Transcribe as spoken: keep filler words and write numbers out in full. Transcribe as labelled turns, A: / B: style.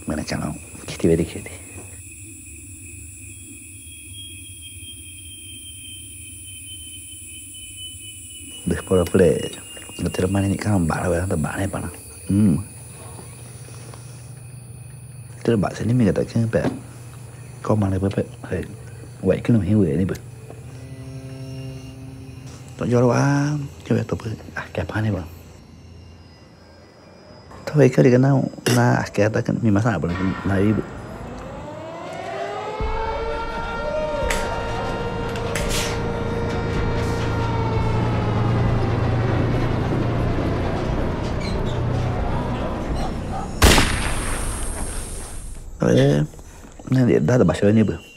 A: Menakano kiti veri kiti. Después pure lo tiro mani ni kan bara vera ta bane pana. Hmm. Tiro ba sini mi kata kan pe. Ko mane pe pe. Hey. Vậy cái nó hiểu vậy đi bự. Tôi cho đâu à, cho vậy tôi bự. À kẹp hai này bự. Thôi cái đi cái nào na kẹp ta cái mi masak bự na đi bự. Thôi nên để đã là bà chơi đi bự.